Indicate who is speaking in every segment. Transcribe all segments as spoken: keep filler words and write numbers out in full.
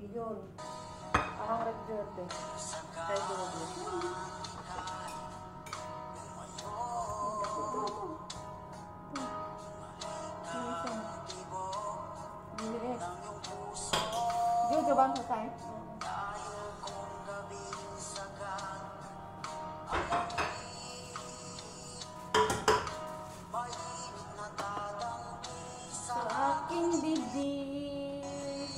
Speaker 1: Yun. Ahang nag-dirty. Kay Dodo. Jojo bang sa tayo? Sa aking bibig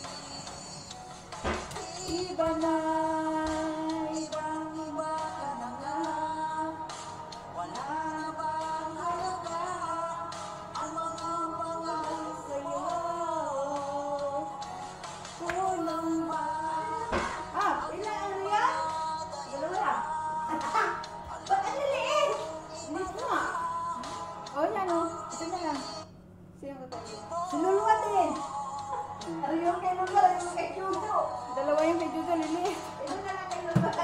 Speaker 1: iba na, ibang iba ka na nga. Wala na bang halaga ang mga pangalan sa'yo? Kulang ba? Ah, ilan ano yan? Dalawa. Ba't ang liliit? Hindi ko nga. O yan o, ito na lang. Sino ko tayo? Sinuluan din. Ano yung kay Lula, yung kay Jojo? Dalawa yung kay Jojo, liliit. Ito na lang kay Lula.